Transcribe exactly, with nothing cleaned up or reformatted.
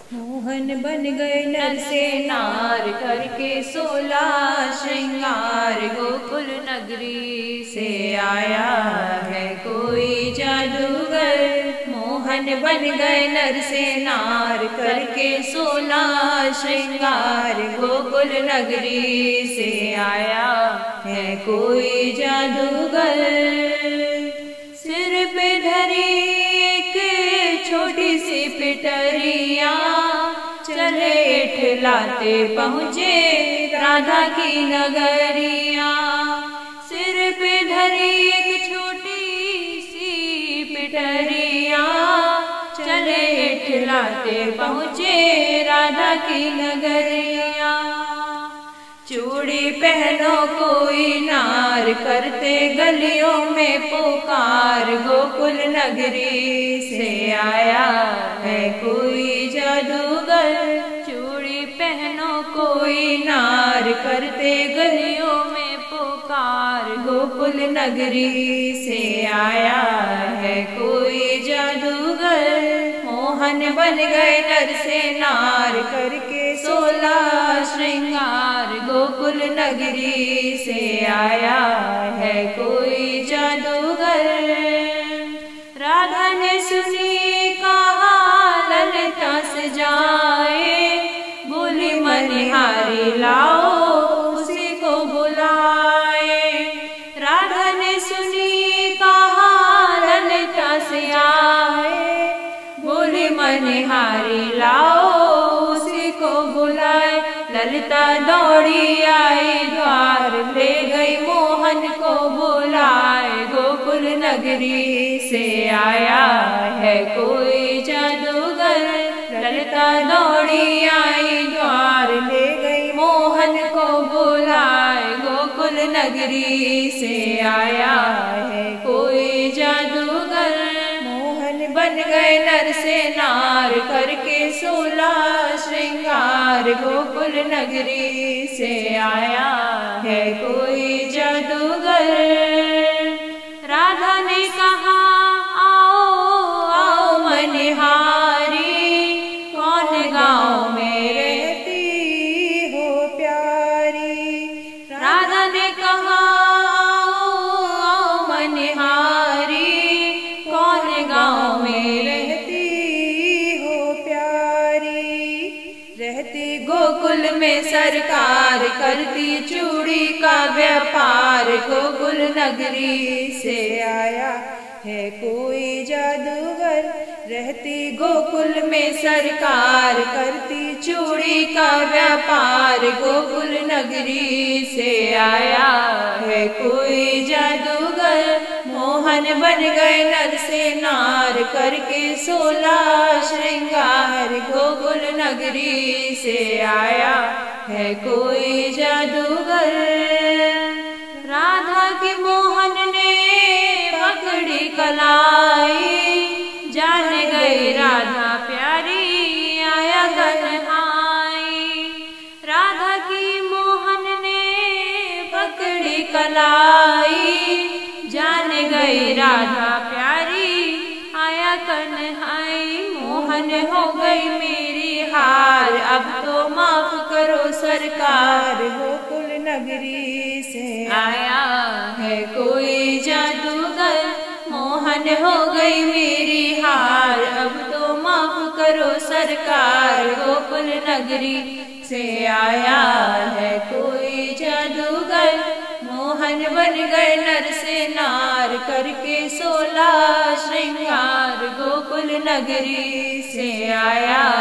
मोहन बन गए नर से नार करके सोलह श्रृंगार। गोकुल नगरी से आया है कोई जादूगर। मोहन बन गए नर से नार करके सोलह श्रृंगार। गोकुल नगरी से आया है कोई जादूगर। सिर पे धरी एक छोटी सी पिटरिया, चले इठलाते पहुँचे राधा की नगरिया। सिर पे धरी एक छोटी सी पिटरिया, चले इठलाते पहुँचे राधा की नगरिया। चूड़ी पहनो कोई नार, करते गलियों में पुकार। गोकुल नगरी से आया है कोई जादूगर। चूड़ी पहनो कोई नार, करते गलियों में पुकार। गोकुल नगरी से आया है कोई जादूगर। मोहन बन गए नर से नार करके सोलह श्रृंगार। गोकुल नगरी से आया है कोई जादूगर। राधा ने सुनी कहा ललिता से जाए, बोली मनिहारी लाओ उसी को बुलाए। राधा ने सुनी कहा ललिता से आए, बोली मनिहारी लाओ उसी को बुलाए। ललिता दौड़ी आई द्वार, ले गई मोहन को बुलाए। गोकुल नगरी से आया है कोई जादूगर। ललिता दौड़ी आई द्वार, ले गई मोहन को बुलाए। गोकुल नगरी से आया है कोई जादूगर। मोहन बन गए नर से नार करके सोलह श्रृंगार। गोकुल नगरी से आया है कोई जादूगर। राधा ने कहा आओ आओ मनिहारी, कौन गाँव में रहती हो प्यारी। राधा ने कहा आओ आओ मनिहारी, कौन गाँव में रहती हो प्यारी। रहती गोकुल में सरकार, करती चूड़ी का व्यापार। गोकुल नगरी से आया है कोई जादूगर। रहती गोकुल में सरकार, करती चूड़ी का व्यापार। गोकुल नगरी से आया है कोई जादूगर। मोहन बन गए नर से नार करके सोलह श्रृंगार। गोकुल नगरी से आया है कोई जादूगर। राधा की मोहन ने पकड़ी कलाई, जान गई राधा प्यारी आया तन्हाई। राधा की मोहन ने पकड़ी कलाई, जान गई राधा प्यारी आया तन्हाई। मोहन हो गई मेरी हार, अब तो माफ करो सरकार। गोकुल नगरी से आया है कोई जादूगर। मोहन हो गई मेरी हार, अब तो माफ करो सरकार। गोकुल नगरी से आया है कोई जादूगर। मोहन बन गए नर से नार करके सोलह श्रृंगार। गोकुल नगरी से आया